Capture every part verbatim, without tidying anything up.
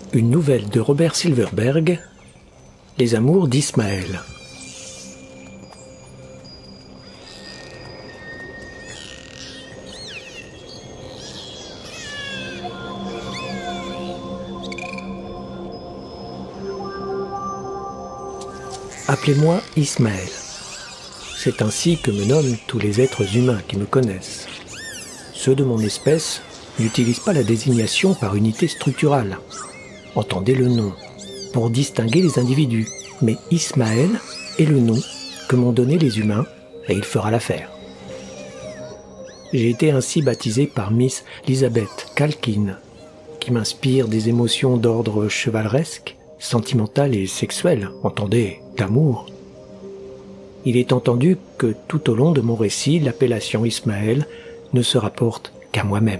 Une nouvelle de Robert Silverberg, Les amours d'Ismaël. Appelez-moi Ismaël. C'est ainsi que me nomment tous les êtres humains qui me connaissent. Ceux de mon espèce n'utilisent pas la désignation par unité structurale. Entendez le nom, pour distinguer les individus. Mais Ismaël est le nom que m'ont donné les humains, et il fera l'affaire. J'ai été ainsi baptisé par Miss Elizabeth Calkins, qui m'inspire des émotions d'ordre chevaleresque, sentimental et sexuel, entendez, d'amour. Il est entendu que tout au long de mon récit, l'appellation Ismaël ne se rapporte qu'à moi-même.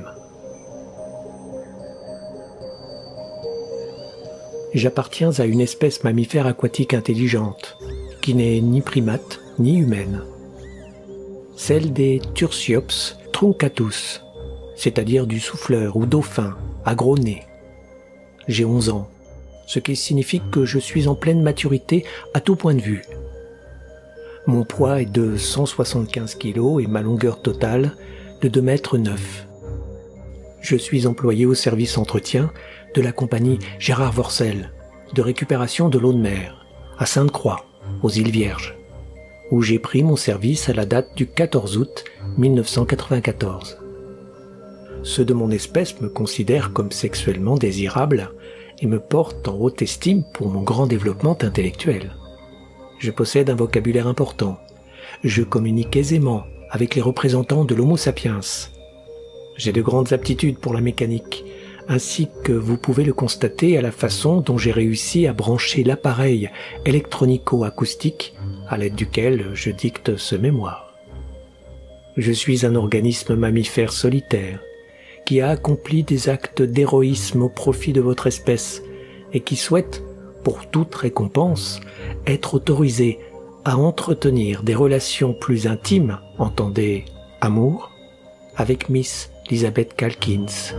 J'appartiens à une espèce mammifère aquatique intelligente, qui n'est ni primate ni humaine. Celle des Tursiops truncatus, c'est-à-dire du souffleur ou dauphin, à gros nez. J'ai onze ans, ce qui signifie que je suis en pleine maturité à tout point de vue. Mon poids est de cent soixante-quinze kilos et ma longueur totale de deux mètres neuf. Je suis employé au service entretien de la compagnie Gérard Vorcel de récupération de l'eau de mer à Sainte-Croix, aux îles Vierges, où j'ai pris mon service à la date du quatorze août mille neuf cent quatre-vingt-quatorze. Ceux de mon espèce me considèrent comme sexuellement désirable et me portent en haute estime pour mon grand développement intellectuel. Je possède un vocabulaire important. Je communique aisément avec les représentants de l'Homo sapiens. J'ai de grandes aptitudes pour la mécanique, ainsi que vous pouvez le constater à la façon dont j'ai réussi à brancher l'appareil électronico-acoustique à l'aide duquel je dicte ce mémoire. Je suis un organisme mammifère solitaire qui a accompli des actes d'héroïsme au profit de votre espèce et qui souhaite, pour toute récompense, être autorisé à entretenir des relations plus intimes, entendez amour, avec Miss Elizabeth Calkins.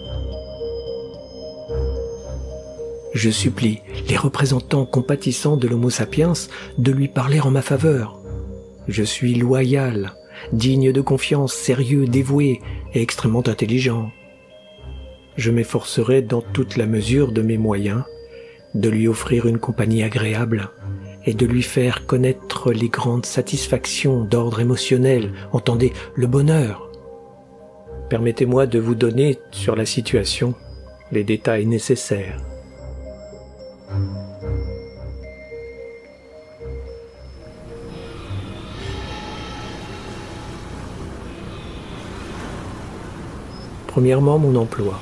Je supplie les représentants compatissants de l'Homo sapiens de lui parler en ma faveur. Je suis loyal, digne de confiance, sérieux, dévoué et extrêmement intelligent. Je m'efforcerai dans toute la mesure de mes moyens de lui offrir une compagnie agréable et de lui faire connaître les grandes satisfactions d'ordre émotionnel, entendez le bonheur. Permettez-moi de vous donner sur la situation les détails nécessaires. Premièrement, mon emploi.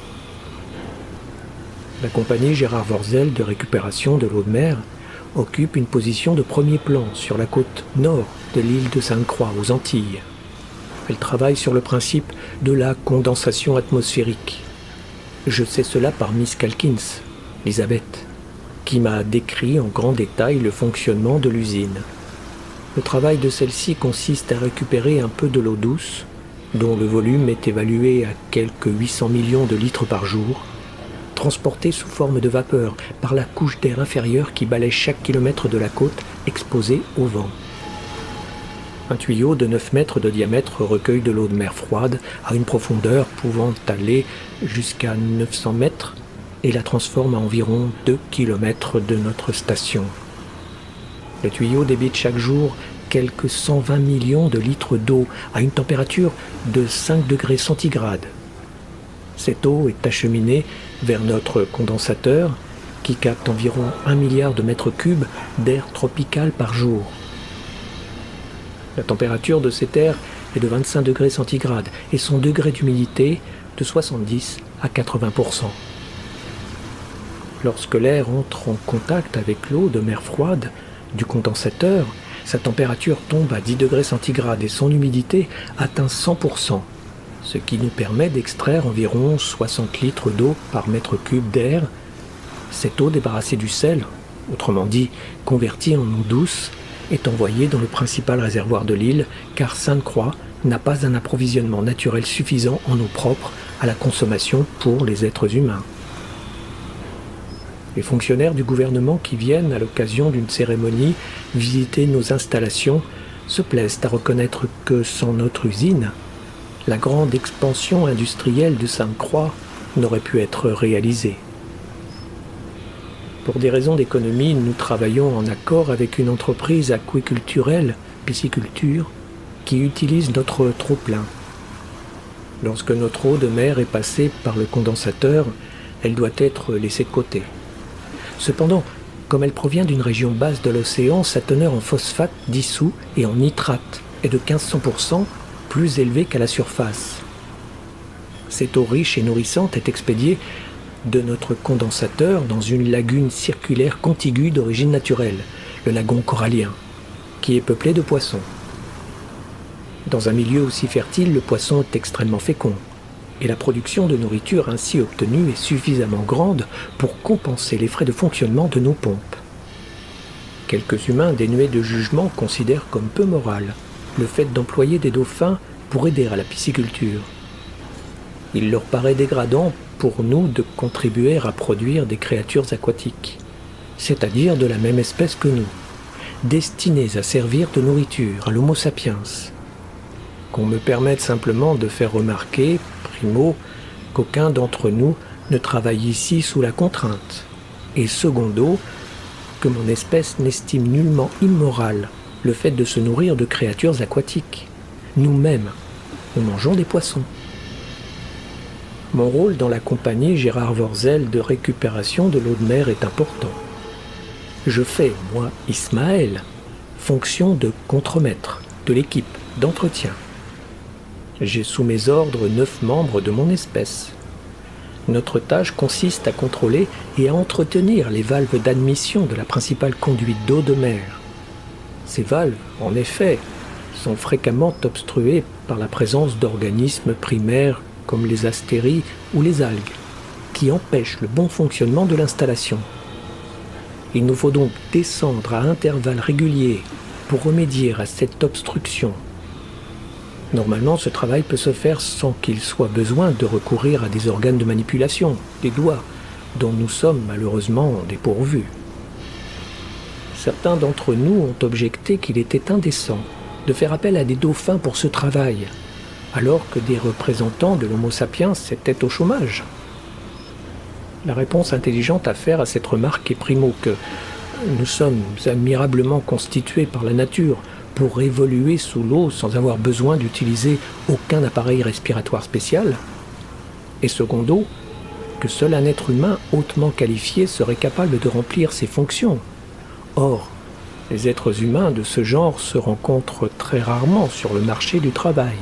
La compagnie Gérard Vorcel de récupération de l'eau de mer occupe une position de premier plan sur la côte nord de l'île de Sainte-Croix, aux Antilles. Elle travaille sur le principe de la condensation atmosphérique. Je sais cela par Miss Calkins, Elizabeth, qui m'a décrit en grand détail le fonctionnement de l'usine. Le travail de celle-ci consiste à récupérer un peu de l'eau douce, dont le volume est évalué à quelques huit cents millions de litres par jour, transportée sous forme de vapeur par la couche d'air inférieure qui balaie chaque kilomètre de la côte exposée au vent. Un tuyau de neuf mètres de diamètre recueille de l'eau de mer froide à une profondeur pouvant aller jusqu'à neuf cents mètres et la transforme à environ deux kilomètres de notre station. Le tuyau débite chaque jour quelques cent vingt millions de litres d'eau à une température de cinq degrés centigrades. Cette eau est acheminée vers notre condensateur qui capte environ un milliard de mètres cubes d'air tropical par jour. La température de cet air est de vingt-cinq degrés centigrades et son degré d'humidité de soixante-dix à quatre-vingts pour cent. Lorsque l'air entre en contact avec l'eau de mer froide du condensateur, sa température tombe à dix degrés centigrades et son humidité atteint cent pour cent, ce qui nous permet d'extraire environ soixante litres d'eau par mètre cube d'air. Cette eau débarrassée du sel, autrement dit convertie en eau douce, est envoyée dans le principal réservoir de l'île, car Sainte-Croix n'a pas un approvisionnement naturel suffisant en eau propre à la consommation pour les êtres humains. Les fonctionnaires du gouvernement qui viennent, à l'occasion d'une cérémonie, visiter nos installations, se plaisent à reconnaître que sans notre usine, la grande expansion industrielle de Sainte-Croix n'aurait pu être réalisée. Pour des raisons d'économie, nous travaillons en accord avec une entreprise aquiculturelle, pisciculture, qui utilise notre trop-plein. Lorsque notre eau de mer est passée par le condensateur, elle doit être laissée de côté. Cependant, comme elle provient d'une région basse de l'océan, sa teneur en phosphate dissous et en nitrate est de mille cinq cents pour cent plus élevée qu'à la surface. Cette eau riche et nourrissante est expédiée de notre condensateur dans une lagune circulaire contiguë d'origine naturelle, le lagon corallien, qui est peuplé de poissons. Dans un milieu aussi fertile, le poisson est extrêmement fécond, et la production de nourriture ainsi obtenue est suffisamment grande pour compenser les frais de fonctionnement de nos pompes. Quelques humains dénués de jugement considèrent comme peu moral le fait d'employer des dauphins pour aider à la pisciculture. Il leur paraît dégradant pour nous de contribuer à produire des créatures aquatiques, c'est-à-dire de la même espèce que nous, destinées à servir de nourriture à l'Homo sapiens. Qu'on me permette simplement de faire remarquer, primo, qu'aucun d'entre nous ne travaille ici sous la contrainte, et secondo, que mon espèce n'estime nullement immoral le fait de se nourrir de créatures aquatiques. Nous-mêmes, nous mangeons des poissons. Mon rôle dans la compagnie Gérard Vorzel de récupération de l'eau de mer est important. Je fais, moi, Ismaël, fonction de contremaître de l'équipe d'entretien. J'ai sous mes ordres neuf membres de mon espèce. Notre tâche consiste à contrôler et à entretenir les valves d'admission de la principale conduite d'eau de mer. Ces valves, en effet, sont fréquemment obstruées par la présence d'organismes primaires comme les astéries ou les algues, qui empêchent le bon fonctionnement de l'installation. Il nous faut donc descendre à intervalles réguliers pour remédier à cette obstruction. Normalement, ce travail peut se faire sans qu'il soit besoin de recourir à des organes de manipulation, des doigts, dont nous sommes malheureusement dépourvus. Certains d'entre nous ont objecté qu'il était indécent de faire appel à des dauphins pour ce travail, alors que des représentants de l'Homo sapiens étaient au chômage. La réponse intelligente à faire à cette remarque est primo que nous sommes admirablement constitués par la nature pour évoluer sous l'eau sans avoir besoin d'utiliser aucun appareil respiratoire spécial, et secondo, que seul un être humain hautement qualifié serait capable de remplir ces fonctions. Or, les êtres humains de ce genre se rencontrent très rarement sur le marché du travail.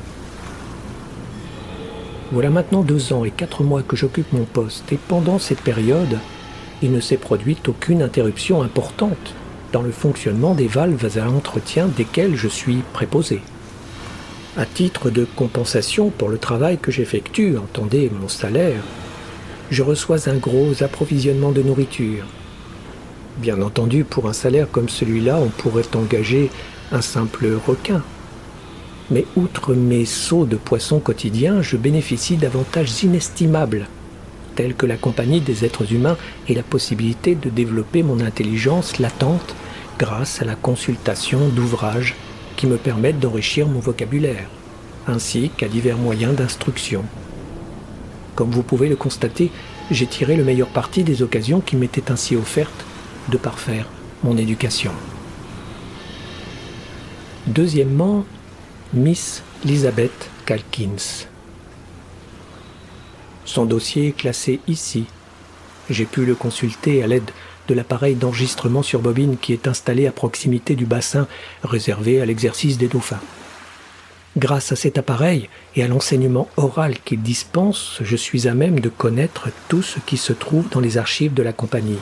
Voilà maintenant deux ans et quatre mois que j'occupe mon poste, et pendant cette période, il ne s'est produit aucune interruption importante dans le fonctionnement des valves à entretien desquelles je suis préposé. À titre de compensation pour le travail que j'effectue, entendez mon salaire, je reçois un gros approvisionnement de nourriture. Bien entendu, pour un salaire comme celui-là, on pourrait engager un simple requin. Mais outre mes seaux de poissons quotidiens, je bénéficie d'avantages inestimables, tels que la compagnie des êtres humains et la possibilité de développer mon intelligence latente grâce à la consultation d'ouvrages qui me permettent d'enrichir mon vocabulaire, ainsi qu'à divers moyens d'instruction. Comme vous pouvez le constater, j'ai tiré le meilleur parti des occasions qui m'étaient ainsi offertes de parfaire mon éducation. Deuxièmement, Miss Elizabeth Calkins. Son dossier est classé ici. J'ai pu le consulter à l'aide de l'appareil d'enregistrement sur bobine qui est installé à proximité du bassin réservé à l'exercice des dauphins. Grâce à cet appareil et à l'enseignement oral qu'il dispense, je suis à même de connaître tout ce qui se trouve dans les archives de la compagnie.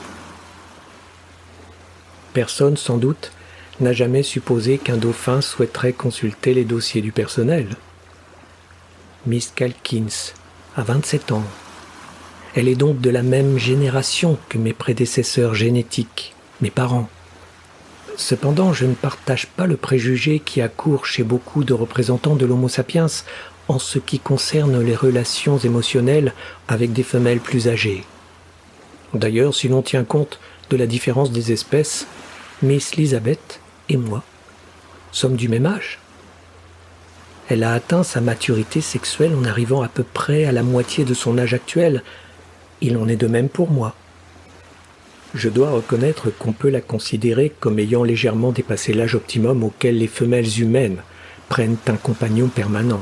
Personne, sans doute, n'a jamais supposé qu'un dauphin souhaiterait consulter les dossiers du personnel. Miss Calkins a vingt-sept ans. Elle est donc de la même génération que mes prédécesseurs génétiques, mes parents. Cependant, je ne partage pas le préjugé qui accourt chez beaucoup de représentants de l'Homo sapiens en ce qui concerne les relations émotionnelles avec des femelles plus âgées. D'ailleurs, si l'on tient compte de la différence des espèces, Miss Elizabeth et moi sommes du même âge. Elle a atteint sa maturité sexuelle en arrivant à peu près à la moitié de son âge actuel. Il en est de même pour moi. Je dois reconnaître qu'on peut la considérer comme ayant légèrement dépassé l'âge optimum auquel les femelles humaines prennent un compagnon permanent.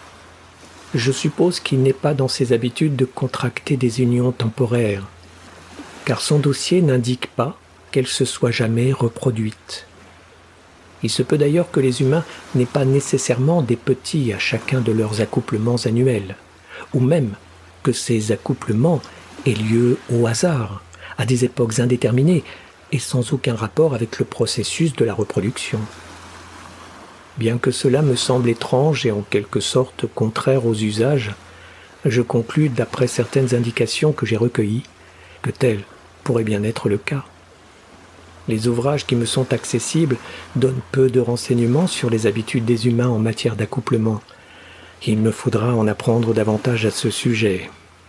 Je suppose qu'il n'est pas dans ses habitudes de contracter des unions temporaires, car son dossier n'indique pas qu'elle se soit jamais reproduite. Il se peut d'ailleurs que les humains n'aient pas nécessairement des petits à chacun de leurs accouplements annuels, ou même que ces accouplements aient lieu au hasard, à des époques indéterminées et sans aucun rapport avec le processus de la reproduction. Bien que cela me semble étrange et en quelque sorte contraire aux usages, je conclus, d'après certaines indications que j'ai recueillies, que tel pourrait bien être le cas. Les ouvrages qui me sont accessibles donnent peu de renseignements sur les habitudes des humains en matière d'accouplement. Il me faudra en apprendre davantage à ce sujet.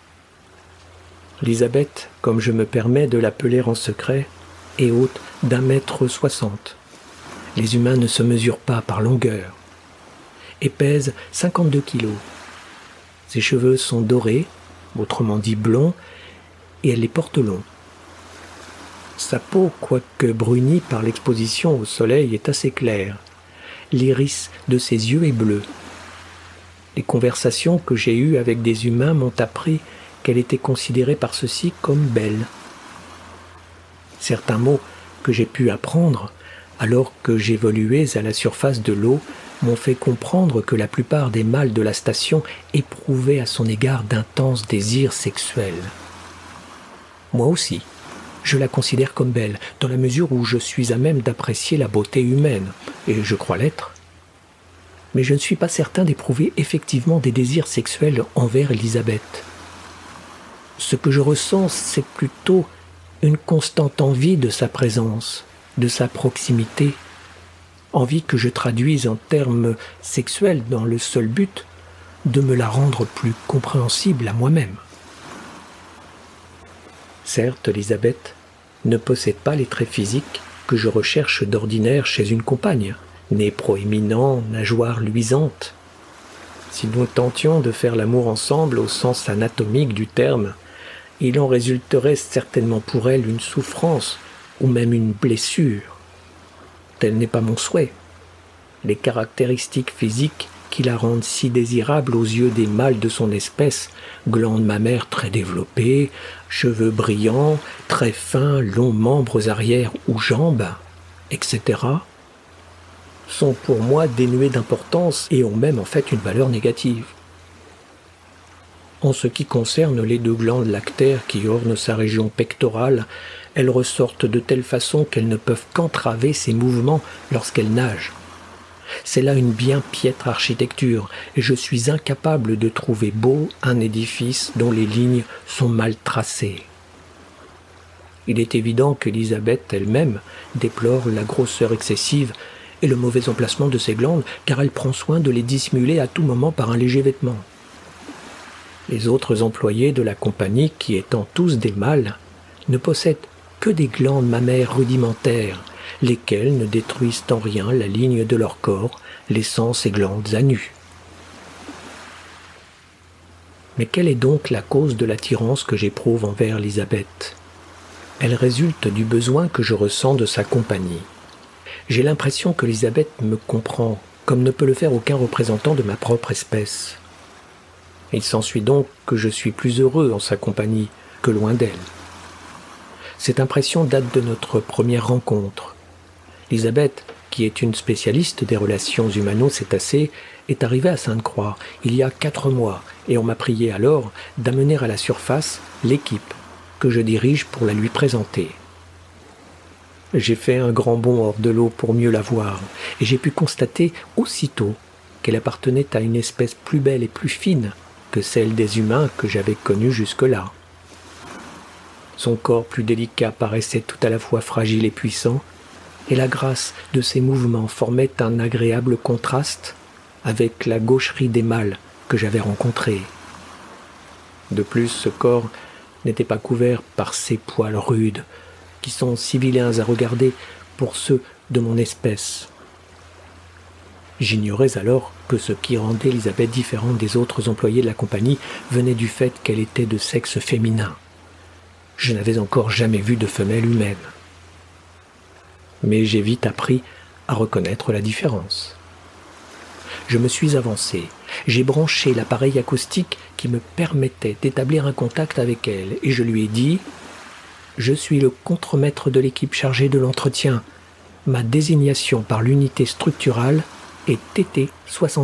Elizabeth, comme je me permets de l'appeler en secret, est haute d'un mètre soixante. Les humains ne se mesurent pas par longueur. Et pèse cinquante-deux kilos. Ses cheveux sont dorés, autrement dit blonds, et elle les porte longs. Sa peau, quoique brunie par l'exposition au soleil, est assez claire. L'iris de ses yeux est bleu. Les conversations que j'ai eues avec des humains m'ont appris qu'elle était considérée par ceux-ci comme belle. Certains mots que j'ai pu apprendre, alors que j'évoluais à la surface de l'eau, m'ont fait comprendre que la plupart des mâles de la station éprouvaient à son égard d'intenses désirs sexuels. Moi aussi, je la considère comme belle, dans la mesure où je suis à même d'apprécier la beauté humaine, et je crois l'être. Mais je ne suis pas certain d'éprouver effectivement des désirs sexuels envers Elizabeth. Ce que je ressens, c'est plutôt une constante envie de sa présence, de sa proximité, envie que je traduise en termes sexuels dans le seul but de me la rendre plus compréhensible à moi-même. Certes, Elizabeth ne possède pas les traits physiques que je recherche d'ordinaire chez une compagne, nez proéminent, nageoire luisante. Si nous tentions de faire l'amour ensemble au sens anatomique du terme, il en résulterait certainement pour elle une souffrance ou même une blessure. Tel n'est pas mon souhait. Les caractéristiques physiques qui la rendent si désirable aux yeux des mâles de son espèce, glandes mammaires très développées, cheveux brillants, très fins, longs membres arrière ou jambes, et cetera, sont pour moi dénués d'importance et ont même en fait une valeur négative. En ce qui concerne les deux glandes lactaires qui ornent sa région pectorale, elles ressortent de telle façon qu'elles ne peuvent qu'entraver ses mouvements lorsqu'elle nage. C'est là une bien piètre architecture, et je suis incapable de trouver beau un édifice dont les lignes sont mal tracées. Il est évident qu'Elizabeth elle-même déplore la grosseur excessive et le mauvais emplacement de ses glandes, car elle prend soin de les dissimuler à tout moment par un léger vêtement. Les autres employés de la compagnie, qui étant tous des mâles, ne possèdent que des glandes mammaires rudimentaires, lesquelles ne détruisent en rien la ligne de leur corps, laissant ces glandes à nu. Mais quelle est donc la cause de l'attirance que j'éprouve envers Elizabeth? Elle résulte du besoin que je ressens de sa compagnie. J'ai l'impression que Elizabeth me comprend, comme ne peut le faire aucun représentant de ma propre espèce. Il s'ensuit donc que je suis plus heureux en sa compagnie que loin d'elle. Cette impression date de notre première rencontre. Elizabeth, qui est une spécialiste des relations humano-cétacées, est arrivée à Sainte-Croix il y a quatre mois et on m'a prié alors d'amener à la surface l'équipe que je dirige pour la lui présenter. J'ai fait un grand bond hors de l'eau pour mieux la voir et j'ai pu constater aussitôt qu'elle appartenait à une espèce plus belle et plus fine que celle des humains que j'avais connus jusque-là. Son corps plus délicat paraissait tout à la fois fragile et puissant, et la grâce de ses mouvements formait un agréable contraste avec la gaucherie des mâles que j'avais rencontrés. De plus, ce corps n'était pas couvert par ces poils rudes, qui sont si vilains à regarder pour ceux de mon espèce. J'ignorais alors que ce qui rendait Elisabeth différente des autres employés de la compagnie venait du fait qu'elle était de sexe féminin. Je n'avais encore jamais vu de femelle humaine. Mais j'ai vite appris à reconnaître la différence. Je me suis avancé, j'ai branché l'appareil acoustique qui me permettait d'établir un contact avec elle et je lui ai dit « Je suis le contremaître de l'équipe chargée de l'entretien. Ma désignation par l'unité structurale est T T soixante-six. »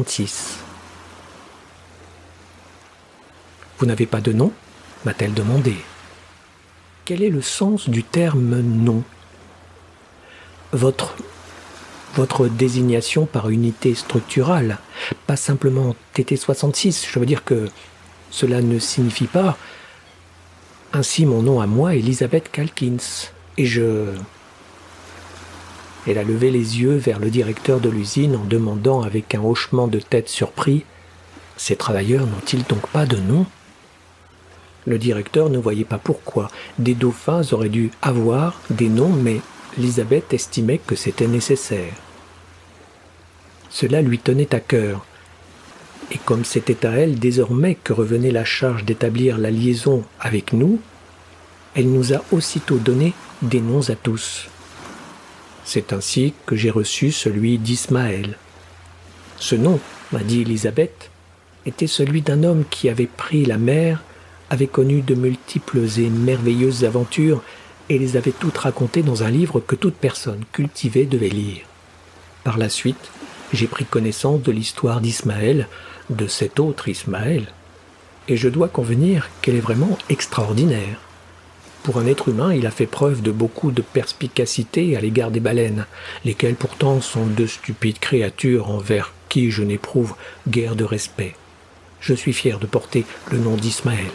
« Vous n'avez pas de nom ?» m'a-t-elle demandé. « Quel est le sens du terme « nom » ? Votre, votre désignation par unité structurale, pas simplement T T soixante-six, je veux dire que cela ne signifie pas « Ainsi mon nom à moi, Elisabeth Calkins, et je... » Elle a levé les yeux vers le directeur de l'usine en demandant avec un hochement de tête surpris « Ces travailleurs n'ont-ils donc pas de nom ?» Le directeur ne voyait pas pourquoi. Des dauphins auraient dû avoir des noms, mais Elisabeth estimait que c'était nécessaire. Cela lui tenait à cœur. Et comme c'était à elle désormais que revenait la charge d'établir la liaison avec nous, elle nous a aussitôt donné des noms à tous. C'est ainsi que j'ai reçu celui d'Ismaël. Ce nom, m'a dit Elisabeth, était celui d'un homme qui avait pris la mer, avait connu de multiples et merveilleuses aventures et les avait toutes racontées dans un livre que toute personne cultivée devait lire. Par la suite, j'ai pris connaissance de l'histoire d'Ismaël, de cet autre Ismaël, et je dois convenir qu'elle est vraiment extraordinaire. Pour un être humain, il a fait preuve de beaucoup de perspicacité à l'égard des baleines, lesquelles pourtant sont de stupides créatures envers qui je n'éprouve guère de respect. Je suis fier de porter le nom d'Ismaël.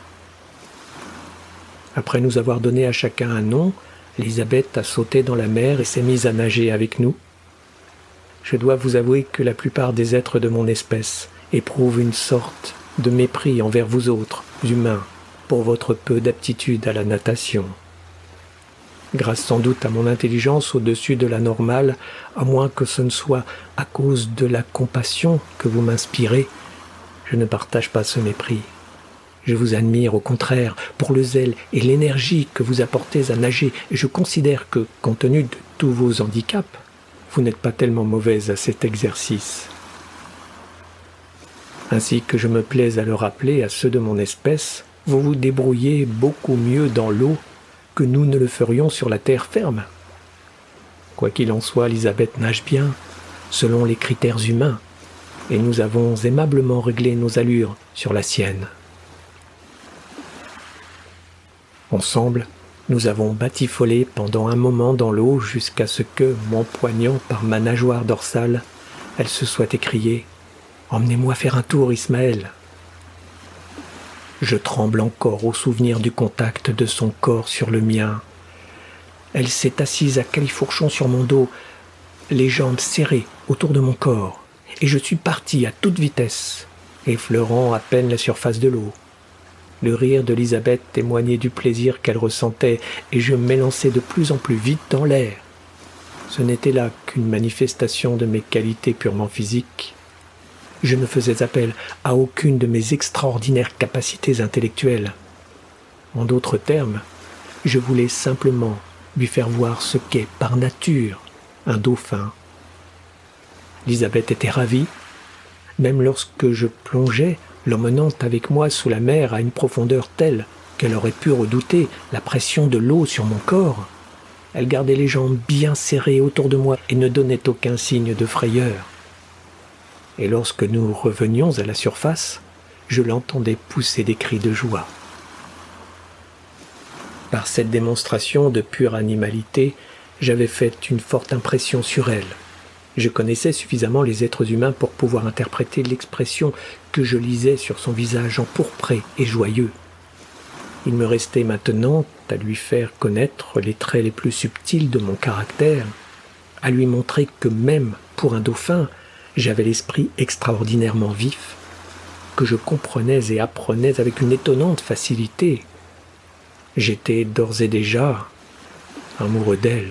Après nous avoir donné à chacun un nom, Elisabeth a sauté dans la mer et s'est mise à nager avec nous. Je dois vous avouer que la plupart des êtres de mon espèce éprouvent une sorte de mépris envers vous autres, humains, pour votre peu d'aptitude à la natation. Grâce sans doute à mon intelligence au-dessus de la normale, à moins que ce ne soit à cause de la compassion que vous m'inspirez, je ne partage pas ce mépris. Je vous admire au contraire pour le zèle et l'énergie que vous apportez à nager et je considère que, compte tenu de tous vos handicaps, vous n'êtes pas tellement mauvaise à cet exercice. Ainsi que je me plais à le rappeler à ceux de mon espèce, vous vous débrouillez beaucoup mieux dans l'eau que nous ne le ferions sur la terre ferme. Quoi qu'il en soit, Elisabeth nage bien, selon les critères humains, et nous avons aimablement réglé nos allures sur la sienne. Ensemble, nous avons batifolé pendant un moment dans l'eau jusqu'à ce que, m'empoignant par ma nageoire dorsale, elle se soit écriée « Emmenez-moi faire un tour, Ismaël !» Je tremble encore au souvenir du contact de son corps sur le mien. Elle s'est assise à califourchon sur mon dos, les jambes serrées autour de mon corps, et je suis parti à toute vitesse, effleurant à peine la surface de l'eau. Le rire d'Elisabeth témoignait du plaisir qu'elle ressentait, et je m'élançais de plus en plus vite dans l'air. Ce n'était là qu'une manifestation de mes qualités purement physiques. Je ne faisais appel à aucune de mes extraordinaires capacités intellectuelles. En d'autres termes, je voulais simplement lui faire voir ce qu'est par nature un dauphin. Elisabeth était ravie, même lorsque je plongeais, l'emmenant avec moi sous la mer à une profondeur telle qu'elle aurait pu redouter la pression de l'eau sur mon corps. Elle gardait les jambes bien serrées autour de moi et ne donnait aucun signe de frayeur. Et lorsque nous revenions à la surface, je l'entendais pousser des cris de joie. Par cette démonstration de pure animalité, j'avais fait une forte impression sur elle. Je connaissais suffisamment les êtres humains pour pouvoir interpréter l'expression que je lisais sur son visage empourpré et joyeux. Il me restait maintenant à lui faire connaître les traits les plus subtils de mon caractère, à lui montrer que même pour un dauphin, j'avais l'esprit extraordinairement vif, que je comprenais et apprenais avec une étonnante facilité, J'étais d'ores et déjà amoureux d'elle.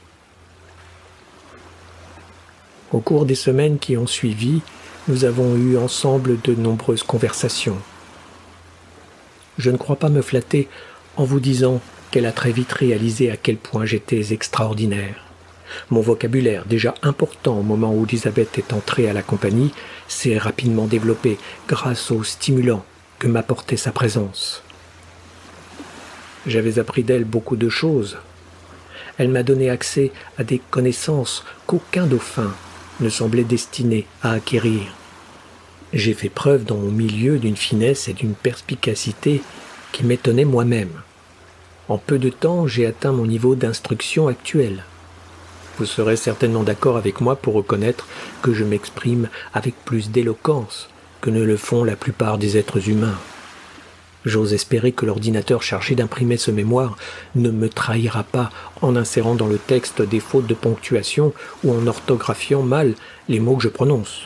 Au cours des semaines qui ont suivi, nous avons eu ensemble de nombreuses conversations. Je ne crois pas me flatter en vous disant qu'elle a très vite réalisé à quel point j'étais extraordinaire. Mon vocabulaire, déjà important au moment où Elisabeth est entrée à la compagnie, s'est rapidement développé grâce aux stimulants que m'apportait sa présence. J'avais appris d'elle beaucoup de choses. Elle m'a donné accès à des connaissances qu'aucun dauphin ne semblait destiné à acquérir. J'ai fait preuve dans mon milieu d'une finesse et d'une perspicacité qui m'étonnaient moi-même. En peu de temps, j'ai atteint mon niveau d'instruction actuel. Vous serez certainement d'accord avec moi pour reconnaître que je m'exprime avec plus d'éloquence que ne le font la plupart des êtres humains. J'ose espérer que l'ordinateur chargé d'imprimer ce mémoire ne me trahira pas en insérant dans le texte des fautes de ponctuation ou en orthographiant mal les mots que je prononce.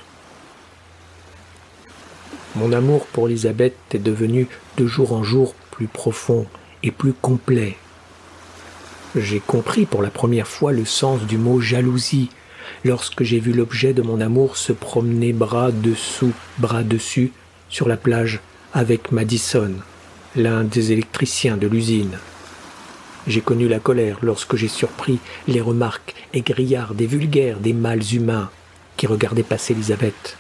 Mon amour pour Elisabeth est devenu de jour en jour plus profond et plus complet. J'ai compris pour la première fois le sens du mot jalousie lorsque j'ai vu l'objet de mon amour se promener bras dessous, bras dessus sur la plage avec Madison, l'un des électriciens de l'usine. J'ai connu la colère lorsque j'ai surpris les remarques égrillardes et vulgaires des mâles humains qui regardaient passer Elisabeth.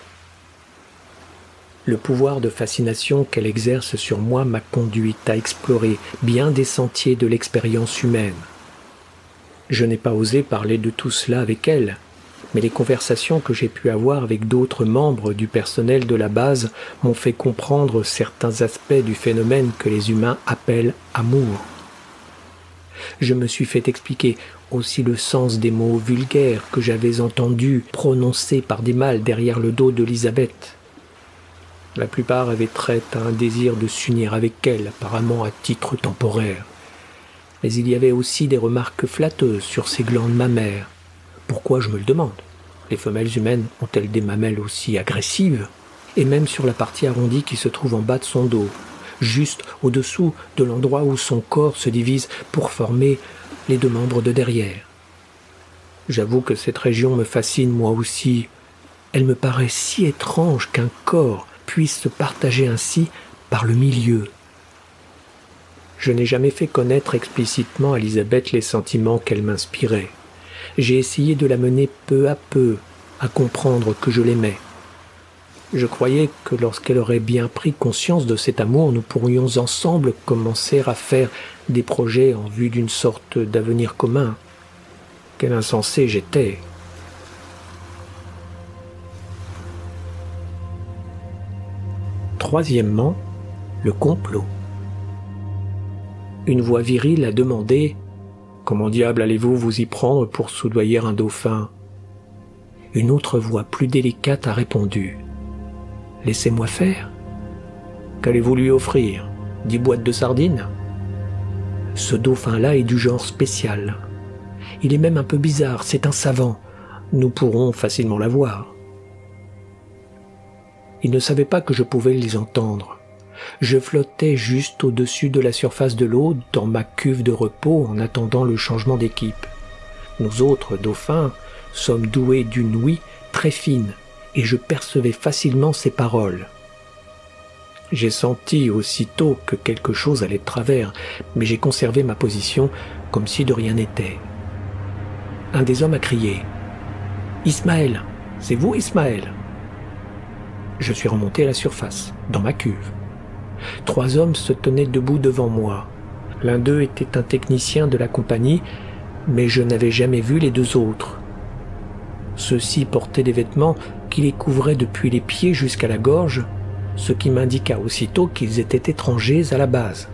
Le pouvoir de fascination qu'elle exerce sur moi m'a conduite à explorer bien des sentiers de l'expérience humaine. Je n'ai pas osé parler de tout cela avec elle, mais les conversations que j'ai pu avoir avec d'autres membres du personnel de la base m'ont fait comprendre certains aspects du phénomène que les humains appellent amour. Je me suis fait expliquer aussi le sens des mots vulgaires que j'avais entendus prononcés par des mâles derrière le dos d'Elisabeth. La plupart avaient trait à un désir de s'unir avec elle, apparemment à titre temporaire. Mais il y avait aussi des remarques flatteuses sur ses glandes mammaires. Pourquoi, je me le demande? Les femelles humaines ont-elles des mamelles aussi agressives? Et même sur la partie arrondie qui se trouve en bas de son dos, juste au-dessous de l'endroit où son corps se divise pour former les deux membres de derrière. J'avoue que cette région me fascine moi aussi. Elle me paraît si étrange qu'un corps puisse se partager ainsi par le milieu. Je n'ai jamais fait connaître explicitement à Elisabeth les sentiments qu'elle m'inspirait. J'ai essayé de la mener peu à peu à comprendre que je l'aimais. Je croyais que lorsqu'elle aurait bien pris conscience de cet amour, nous pourrions ensemble commencer à faire des projets en vue d'une sorte d'avenir commun. Quel insensé j'étais! Troisièmement, le complot. Une voix virile a demandé « Comment diable allez-vous vous y prendre pour soudoyer un dauphin ?» Une autre voix plus délicate a répondu « Laissez-moi faire. Qu'allez-vous lui offrir? Dix boîtes de sardines ?» Ce dauphin-là est du genre spécial. Il est même un peu bizarre, c'est un savant. Nous pourrons facilement l'avoir. Il ne savait pas que je pouvais les entendre. Je flottais juste au-dessus de la surface de l'eau dans ma cuve de repos en attendant le changement d'équipe. Nous autres dauphins sommes doués d'une ouïe très fine et je percevais facilement ses paroles. J'ai senti aussitôt que quelque chose allait de travers, mais j'ai conservé ma position comme si de rien n'était. Un des hommes a crié « Ismaël, c'est vous Ismaël ?» Je suis remonté à la surface, dans ma cuve. Trois hommes se tenaient debout devant moi. L'un d'eux était un technicien de la compagnie, mais je n'avais jamais vu les deux autres. Ceux-ci portaient des vêtements qui les couvraient depuis les pieds jusqu'à la gorge, ce qui m'indiqua aussitôt qu'ils étaient étrangers à la base.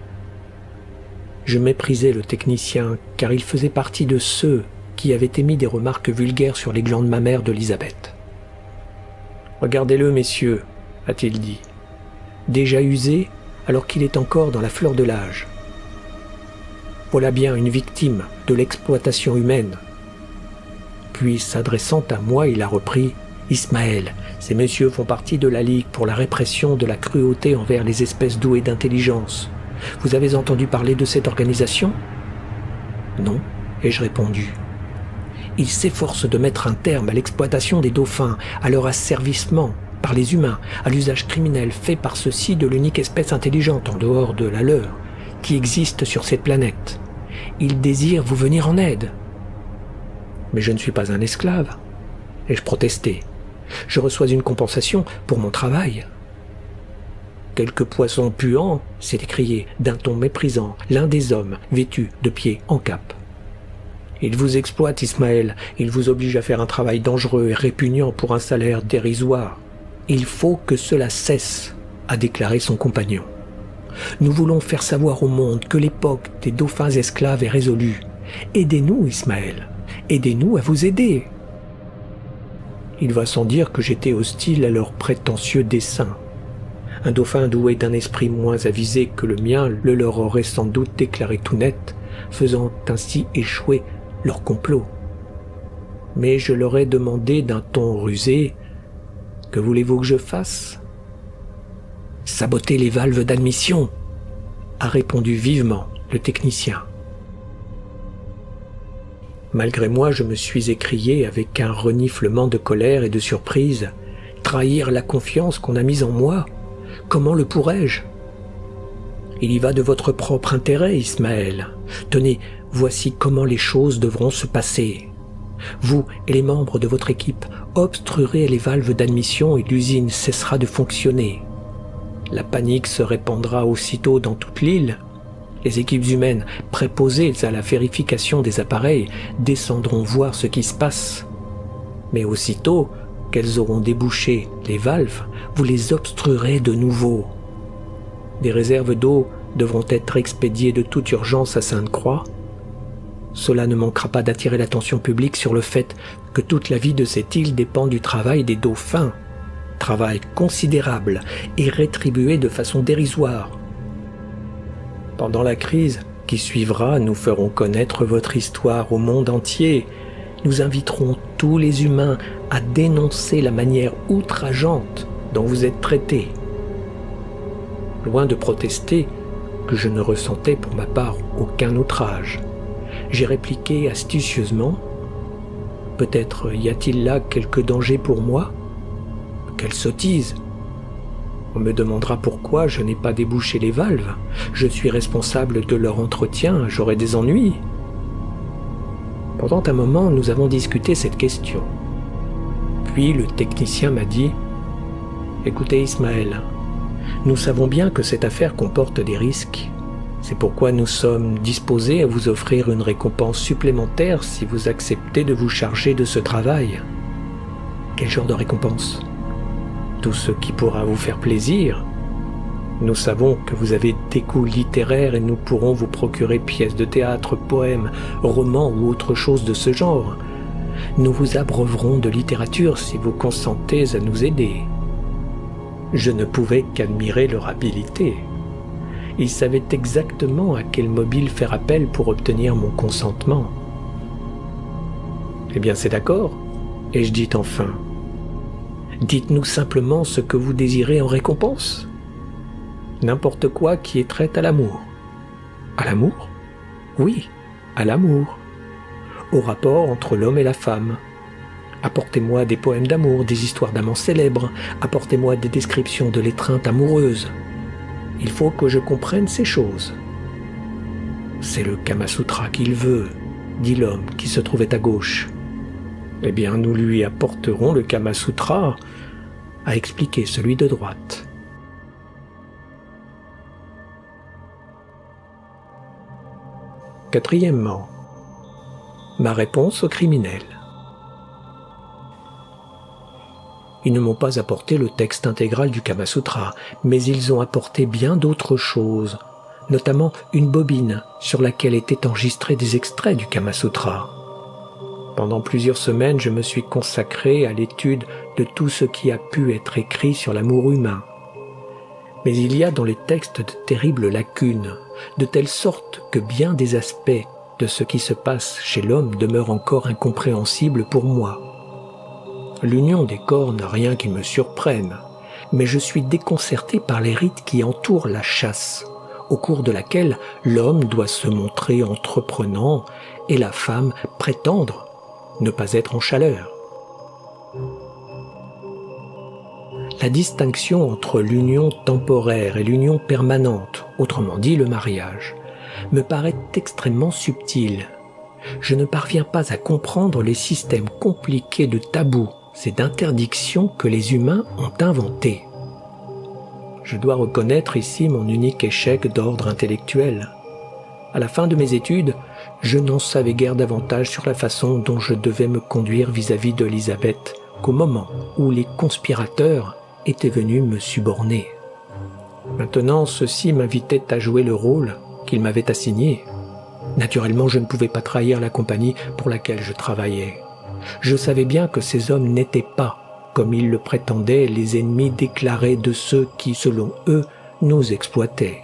Je méprisais le technicien, car il faisait partie de ceux qui avaient émis des remarques vulgaires sur les glandes mammaires d'Elisabeth. « Regardez-le, messieurs, a-t-il dit, déjà usé alors qu'il est encore dans la fleur de l'âge. Voilà bien une victime de l'exploitation humaine. » Puis, s'adressant à moi, il a repris « Ismaël, ces messieurs font partie de la Ligue pour la répression de la cruauté envers les espèces douées d'intelligence. Vous avez entendu parler de cette organisation ? Non, ai-je répondu. Ils s'efforcent de mettre un terme à l'exploitation des dauphins, à leur asservissement par les humains, à l'usage criminel fait par ceux-ci de l'unique espèce intelligente en dehors de la leur qui existe sur cette planète. Ils désirent vous venir en aide. Mais je ne suis pas un esclave, ai-je protesté. Je reçois une compensation pour mon travail. Quelques poissons puants, s'est écrié d'un ton méprisant l'un des hommes vêtus de pied en cap. Ils vous exploitent, Ismaël. Ils vous obligent à faire un travail dangereux et répugnant pour un salaire dérisoire. Il faut que cela cesse, a déclaré son compagnon. Nous voulons faire savoir au monde que l'époque des dauphins esclaves est révolue. Aidez-nous, Ismaël. Aidez-nous à vous aider. Il va sans dire que j'étais hostile à leurs prétentieux desseins. Un dauphin doué d'un esprit moins avisé que le mien le leur aurait sans doute déclaré tout net, faisant ainsi échouer leur complot. Mais je leur ai demandé d'un ton rusé « Que voulez-vous que je fasse ?»« Saboter les valves d'admission », a répondu vivement le technicien. Malgré moi, je me suis écrié avec un reniflement de colère et de surprise « Trahir la confiance qu'on a mise en moi ? Comment le pourrais-je ? Il y va de votre propre intérêt, Ismaël. Tenez, voici comment les choses devront se passer. Vous et les membres de votre équipe obstruerez les valves d'admission et l'usine cessera de fonctionner. La panique se répandra aussitôt dans toute l'île. Les équipes humaines préposées à la vérification des appareils descendront voir ce qui se passe. Mais aussitôt qu'elles auront débouché les valves, vous les obstruerez de nouveau. Des réserves d'eau devront être expédiées de toute urgence à Sainte-Croix. Cela ne manquera pas d'attirer l'attention publique sur le fait que toute la vie de cette île dépend du travail des dauphins. Travail considérable et rétribué de façon dérisoire. Pendant la crise qui suivra, nous ferons connaître votre histoire au monde entier. Nous inviterons tous les humains à dénoncer la manière outrageante dont vous êtes traités. Loin de protester, que je ne ressentais pour ma part aucun outrage, j'ai répliqué astucieusement « Peut-être y a-t-il là quelque danger pour moi ? Quelle sottise ! On me demandera pourquoi je n'ai pas débouché les valves. Je suis responsable de leur entretien, j'aurai des ennuis. » Pendant un moment, nous avons discuté cette question. Puis le technicien m'a dit « Écoutez Ismaël, nous savons bien que cette affaire comporte des risques. C'est pourquoi nous sommes disposés à vous offrir une récompense supplémentaire si vous acceptez de vous charger de ce travail. » Quel genre de récompense ? Tout ce qui pourra vous faire plaisir. Nous savons que vous avez des goûts littéraires et nous pourrons vous procurer pièces de théâtre, poèmes, romans ou autre chose de ce genre. Nous vous abreuverons de littérature si vous consentez à nous aider. Je ne pouvais qu'admirer leur habileté. Ils savaient exactement à quel mobile faire appel pour obtenir mon consentement. « Eh bien, c'est d'accord, » ai-je dit enfin. « Dites-nous simplement ce que vous désirez en récompense. N'importe quoi qui ait trait à l'amour. » « À l'amour ? Oui, à l'amour. Au rapport entre l'homme et la femme. Apportez-moi des poèmes d'amour, des histoires d'amants célèbres. Apportez-moi des descriptions de l'étreinte amoureuse. Il faut que je comprenne ces choses. » « C'est le Kama Sutra qu'il veut, » dit l'homme qui se trouvait à gauche. « Eh bien, nous lui apporterons le Kama Sutra, » a expliqué celui de droite. Quatrièmement, ma réponse au criminel. Ils ne m'ont pas apporté le texte intégral du Kama Sutra, mais ils ont apporté bien d'autres choses, notamment une bobine sur laquelle étaient enregistrés des extraits du Kama Sutra. Pendant plusieurs semaines, je me suis consacré à l'étude de tout ce qui a pu être écrit sur l'amour humain. Mais il y a dans les textes de terribles lacunes, de telle sorte que bien des aspects de ce qui se passe chez l'homme demeurent encore incompréhensibles pour moi. L'union des corps n'a rien qui me surprenne, mais je suis déconcerté par les rites qui entourent la chasse, au cours de laquelle l'homme doit se montrer entreprenant et la femme prétendre ne pas être en chaleur. La distinction entre l'union temporaire et l'union permanente, autrement dit le mariage, me paraît extrêmement subtile. Je ne parviens pas à comprendre les systèmes compliqués de tabous et d'interdictions que les humains ont inventés. Je dois reconnaître ici mon unique échec d'ordre intellectuel. À la fin de mes études, je n'en savais guère davantage sur la façon dont je devais me conduire vis-à-vis d'Elisabeth qu'au moment où les conspirateurs étaient venus me suborner. Maintenant, ceux-ci m'invitaient à jouer le rôle qu'ils m'avaient assigné. Naturellement, je ne pouvais pas trahir la compagnie pour laquelle je travaillais. Je savais bien que ces hommes n'étaient pas, comme ils le prétendaient, les ennemis déclarés de ceux qui, selon eux, nous exploitaient.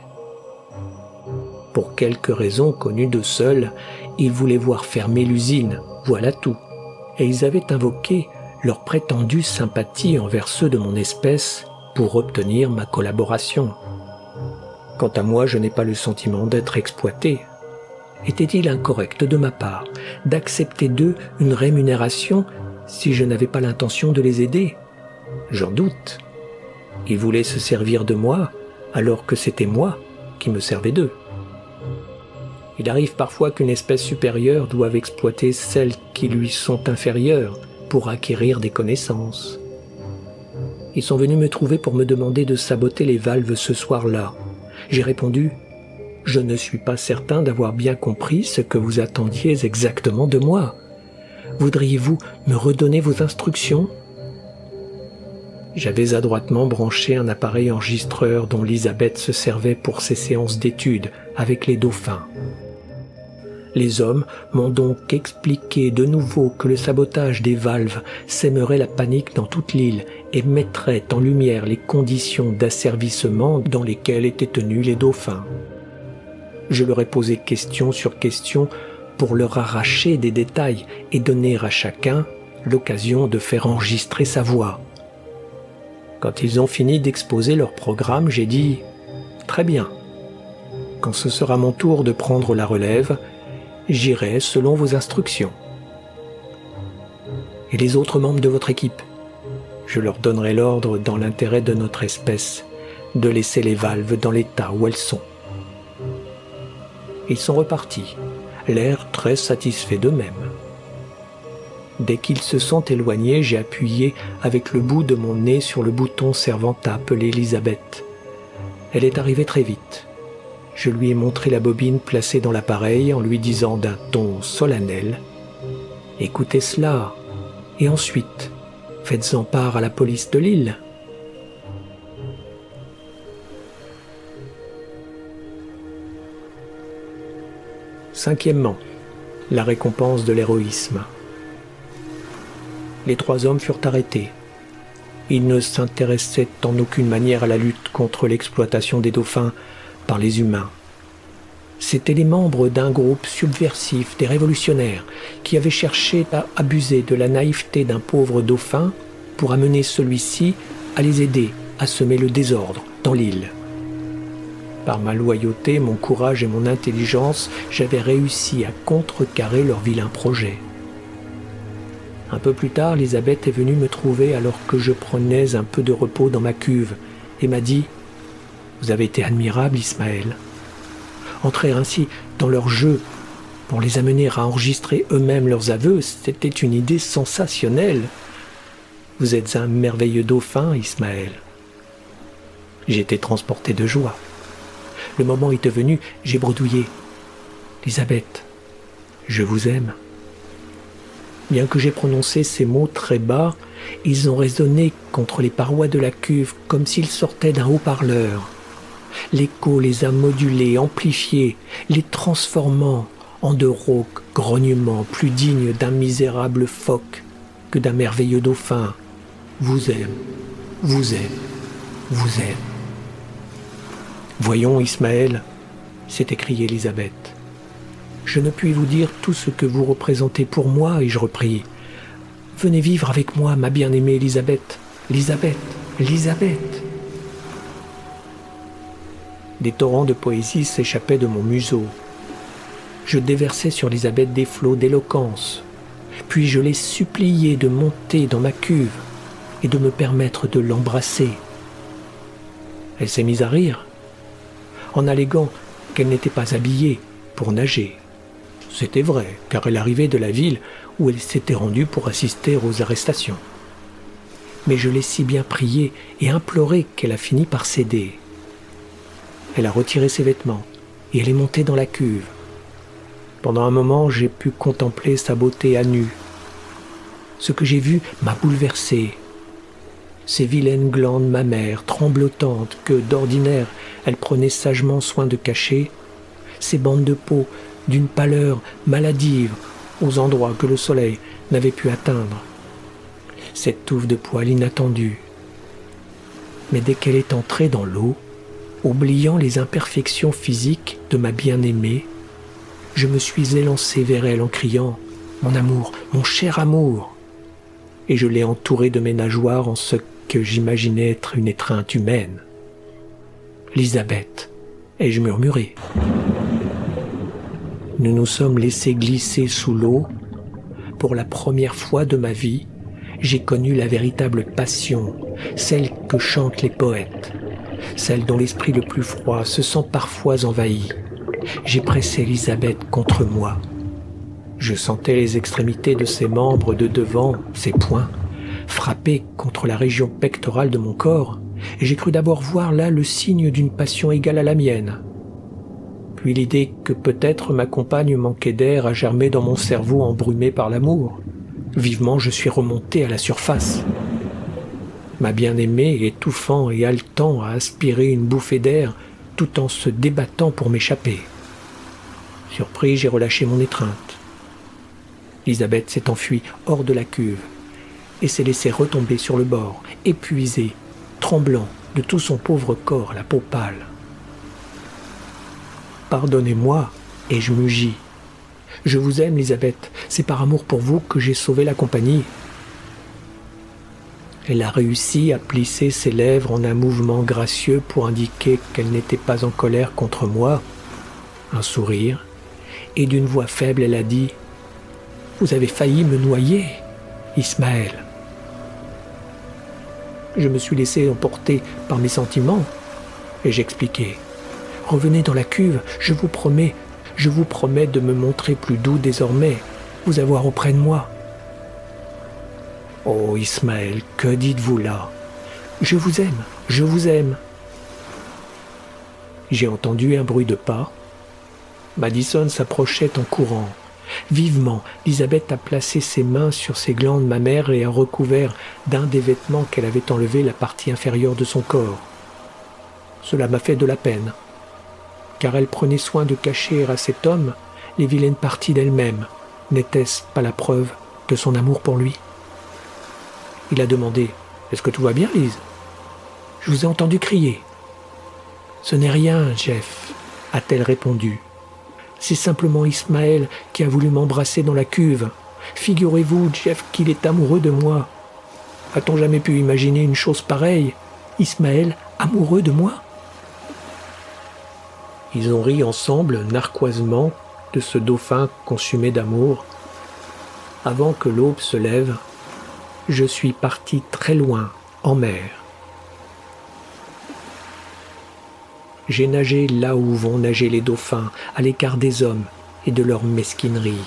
Pour quelques raisons connues d'eux seuls, ils voulaient voir fermer l'usine, voilà tout. Et ils avaient invoqué leur prétendue sympathie envers ceux de mon espèce pour obtenir ma collaboration. Quant à moi, je n'ai pas le sentiment d'être exploité. Était-il incorrect de ma part d'accepter d'eux une rémunération si je n'avais pas l'intention de les aider? J'en doute. Ils voulaient se servir de moi alors que c'était moi qui me servais d'eux. Il arrive parfois qu'une espèce supérieure doive exploiter celles qui lui sont inférieures pour acquérir des connaissances. Ils sont venus me trouver pour me demander de saboter les valves ce soir-là. J'ai répondu « Je ne suis pas certain d'avoir bien compris ce que vous attendiez exactement de moi. Voudriez-vous me redonner vos instructions ?» J'avais adroitement branché un appareil enregistreur dont Elisabeth se servait pour ses séances d'études avec les dauphins. Les hommes m'ont donc expliqué de nouveau que le sabotage des valves sèmerait la panique dans toute l'île et mettrait en lumière les conditions d'asservissement dans lesquelles étaient tenus les dauphins. Je leur ai posé question sur question pour leur arracher des détails et donner à chacun l'occasion de faire enregistrer sa voix. Quand ils ont fini d'exposer leur programme, j'ai dit « Très bien. Quand ce sera mon tour de prendre la relève, j'irai selon vos instructions. Et les autres membres de votre équipe, je leur donnerai l'ordre dans l'intérêt de notre espèce de laisser les valves dans l'état où elles sont. » Ils sont repartis, l'air très satisfaits d'eux-mêmes. Dès qu'ils se sont éloignés, j'ai appuyé avec le bout de mon nez sur le bouton servant à appeler Elisabeth. Elle est arrivée très vite. Je lui ai montré la bobine placée dans l'appareil en lui disant d'un ton solennel « Écoutez cela, et ensuite, faites-en part à la police de l'île. » Cinquièmement, la récompense de l'héroïsme. Les trois hommes furent arrêtés. Ils ne s'intéressaient en aucune manière à la lutte contre l'exploitation des dauphins par les humains. C'étaient les membres d'un groupe subversif, des révolutionnaires, qui avaient cherché à abuser de la naïveté d'un pauvre dauphin pour amener celui-ci à les aider à semer le désordre dans l'île. Par ma loyauté, mon courage et mon intelligence, j'avais réussi à contrecarrer leur vilain projet. Un peu plus tard, Elisabeth est venue me trouver alors que je prenais un peu de repos dans ma cuve et m'a dit « Vous avez été admirable, Ismaël. » Entrer ainsi dans leur jeu pour les amener à enregistrer eux-mêmes leurs aveux, c'était une idée sensationnelle. Vous êtes un merveilleux dauphin, Ismaël. J'ai été transporté de joie. Le moment était venu, j'ai bredouillé. « Elisabeth, je vous aime. » Bien que j'ai prononcé ces mots très bas, ils ont résonné contre les parois de la cuve comme s'ils sortaient d'un haut-parleur. L'écho les a modulés, amplifiés, les transformant en de rauques grognements plus dignes d'un misérable phoque que d'un merveilleux dauphin. Vous aime, vous aime, vous aime. Voyons, Ismaël, s'est écriée Elisabeth. Je ne puis vous dire tout ce que vous représentez pour moi, et je repris. Venez vivre avec moi, ma bien-aimée Elisabeth, Elisabeth, Elisabeth. Des torrents de poésie s'échappaient de mon museau. Je déversais sur Elisabeth des flots d'éloquence, puis je l'ai suppliée de monter dans ma cuve et de me permettre de l'embrasser. Elle s'est mise à rire, en alléguant qu'elle n'était pas habillée pour nager. C'était vrai, car elle arrivait de la ville où elle s'était rendue pour assister aux arrestations. Mais je l'ai si bien priée et implorée qu'elle a fini par céder. Elle a retiré ses vêtements et elle est montée dans la cuve. Pendant un moment, j'ai pu contempler sa beauté à nu. Ce que j'ai vu m'a bouleversé. Ces vilaines glandes mammaires tremblotantes que, d'ordinaire, elle prenait sagement soin de cacher, ces bandes de peau d'une pâleur maladive aux endroits que le soleil n'avait pu atteindre, cette touffe de poils inattendue. Mais dès qu'elle est entrée dans l'eau, oubliant les imperfections physiques de ma bien-aimée, je me suis élancé vers elle en criant « Mon amour, mon cher amour !» et je l'ai entourée de mes nageoires en ce que j'imaginais être une étreinte humaine. « Elisabeth !» ai-je murmuré. Nous nous sommes laissés glisser sous l'eau. Pour la première fois de ma vie, j'ai connu la véritable passion, celle que chantent les poètes, celle dont l'esprit le plus froid se sent parfois envahi. J'ai pressé Elisabeth contre moi. Je sentais les extrémités de ses membres de devant, ses poings, frapper contre la région pectorale de mon corps, et j'ai cru d'abord voir là le signe d'une passion égale à la mienne. Puis l'idée que peut-être ma compagne manquait d'air a germé dans mon cerveau embrumé par l'amour. Vivement, je suis remonté à la surface. Ma bien-aimée, étouffant et haletant, a aspiré une bouffée d'air tout en se débattant pour m'échapper. Surpris, j'ai relâché mon étreinte. Elisabeth s'est enfuie hors de la cuve et s'est laissée retomber sur le bord, épuisée, tremblant de tout son pauvre corps, la peau pâle. « Pardonnez-moi, ai-je mugi. Je vous aime, Elisabeth, c'est par amour pour vous que j'ai sauvé la compagnie. » Elle a réussi à plisser ses lèvres en un mouvement gracieux pour indiquer qu'elle n'était pas en colère contre moi. Un sourire, et d'une voix faible, elle a dit « Vous avez failli me noyer, Ismaël. » Je me suis laissé emporter par mes sentiments, et j'expliquai « Revenez dans la cuve, je vous promets, je vous promets de me montrer plus doux désormais, vous avoir auprès de moi. » « Oh Ismaël, que dites-vous là? Je vous aime, je vous aime. » J'ai entendu un bruit de pas. Madison s'approchait en courant. Vivement, Elisabeth a placé ses mains sur ses glandes mammaires et a recouvert d'un des vêtements qu'elle avait enlevé la partie inférieure de son corps. Cela m'a fait de la peine, car elle prenait soin de cacher à cet homme les vilaines parties d'elle-même. N'était-ce pas la preuve de son amour pour lui? Il a demandé « Est-ce que tout va bien, Lise ?»« Je vous ai entendu crier. »« Ce n'est rien, Jeff, a-t-elle répondu. C'est simplement Ismaël qui a voulu m'embrasser dans la cuve. Figurez-vous, Jeff, qu'il est amoureux de moi. A-t-on jamais pu imaginer une chose pareille? Ismaël amoureux de moi ?» Ils ont ri ensemble narquoisement de ce dauphin consumé d'amour. Avant que l'aube se lève, je suis parti très loin, en mer. J'ai nagé là où vont nager les dauphins, à l'écart des hommes et de leur mesquinerie.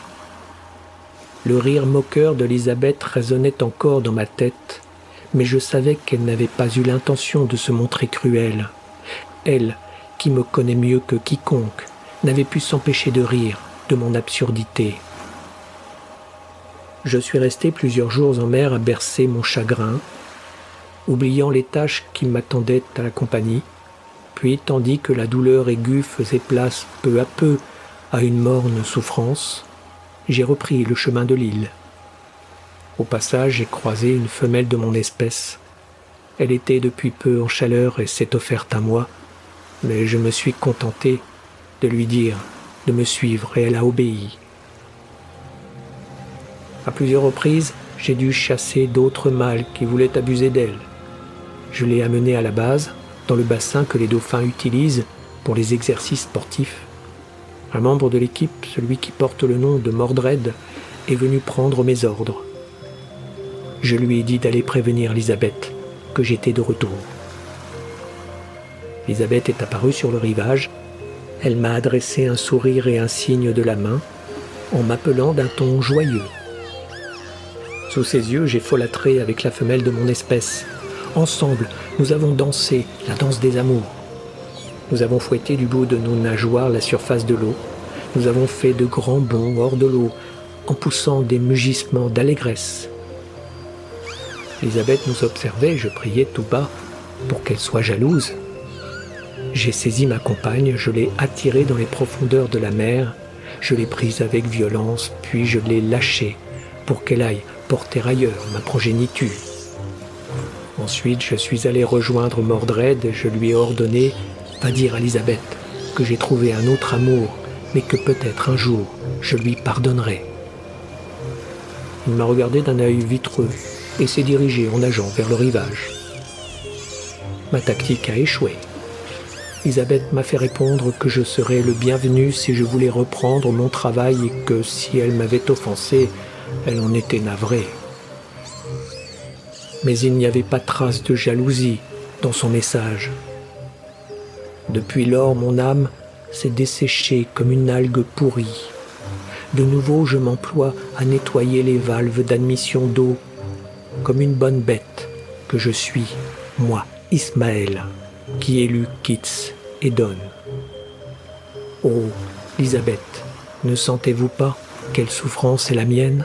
Le rire moqueur d'Elisabeth résonnait encore dans ma tête, mais je savais qu'elle n'avait pas eu l'intention de se montrer cruelle. Elle, qui me connaît mieux que quiconque, n'avait pu s'empêcher de rire de mon absurdité. Je suis resté plusieurs jours en mer à bercer mon chagrin, oubliant les tâches qui m'attendaient à la compagnie, puis tandis que la douleur aiguë faisait place peu à peu à une morne souffrance, j'ai repris le chemin de l'île. Au passage, j'ai croisé une femelle de mon espèce. Elle était depuis peu en chaleur et s'est offerte à moi, mais je me suis contenté de lui dire de me suivre et elle a obéi. À plusieurs reprises, j'ai dû chasser d'autres mâles qui voulaient abuser d'elle. Je l'ai amenée à la base, dans le bassin que les dauphins utilisent pour les exercices sportifs. Un membre de l'équipe, celui qui porte le nom de Mordred, est venu prendre mes ordres. Je lui ai dit d'aller prévenir Elisabeth que j'étais de retour. Elisabeth est apparue sur le rivage. Elle m'a adressé un sourire et un signe de la main en m'appelant d'un ton joyeux. Sous ses yeux, j'ai folâtré avec la femelle de mon espèce. Ensemble, nous avons dansé la danse des amours. Nous avons fouetté du bout de nos nageoires la surface de l'eau. Nous avons fait de grands bonds hors de l'eau en poussant des mugissements d'allégresse. Elisabeth nous observait, je priais tout bas pour qu'elle soit jalouse. J'ai saisi ma compagne, je l'ai attirée dans les profondeurs de la mer, je l'ai prise avec violence, puis je l'ai lâchée pour qu'elle aille porter ailleurs ma progéniture. Ensuite, je suis allé rejoindre Mordred, je lui ai ordonné « Va dire à Elisabeth que j'ai trouvé un autre amour, mais que peut-être un jour je lui pardonnerai. » Il m'a regardé d'un œil vitreux et s'est dirigé en nageant vers le rivage. Ma tactique a échoué. Elisabeth m'a fait répondre que je serais le bienvenu si je voulais reprendre mon travail et que si elle m'avait offensé, elle en était navrée. Mais il n'y avait pas trace de jalousie dans son message. Depuis lors, mon âme s'est desséchée comme une algue pourrie. De nouveau, je m'emploie à nettoyer les valves d'admission d'eau, comme une bonne bête que je suis, moi, Ismaël, qui élu Kitz et Don. Oh, Elisabeth, ne sentez-vous pas quelle souffrance est la mienne?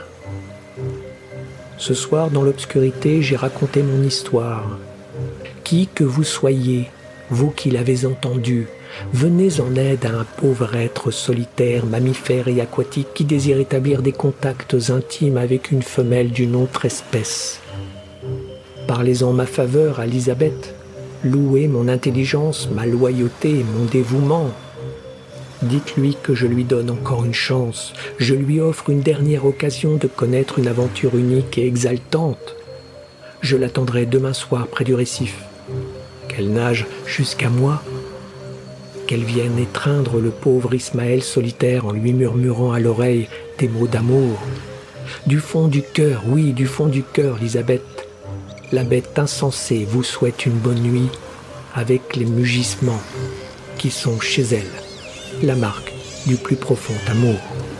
Ce soir, dans l'obscurité, j'ai raconté mon histoire. Qui que vous soyez, vous qui l'avez entendu, venez en aide à un pauvre être solitaire, mammifère et aquatique qui désire établir des contacts intimes avec une femelle d'une autre espèce. Parlez en ma faveur à Elisabeth, louez mon intelligence, ma loyauté et mon dévouement. Dites-lui que je lui donne encore une chance, je lui offre une dernière occasion de connaître une aventure unique et exaltante. Je l'attendrai demain soir près du récif. Qu'elle nage jusqu'à moi, qu'elle vienne étreindre le pauvre Ismaël solitaire en lui murmurant à l'oreille des mots d'amour. Du fond du cœur, oui, du fond du cœur, Elisabeth, la bête insensée vous souhaite une bonne nuit avec les mugissements qui sont chez elle la marque du plus profond amour.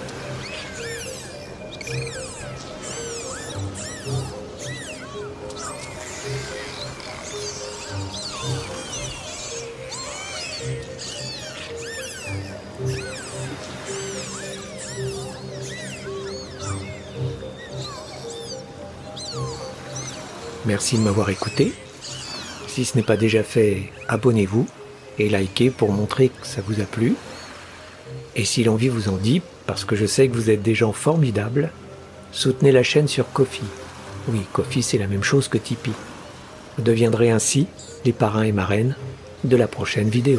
Merci de m'avoir écouté. Si ce n'est pas déjà fait, abonnez-vous et likez pour montrer que ça vous a plu. Et si l'envie vous en dit, parce que je sais que vous êtes des gens formidables, soutenez la chaîne sur Ko-fi. Oui, Ko-fi c'est la même chose que Tipeee. Vous deviendrez ainsi les parrains et marraines de la prochaine vidéo.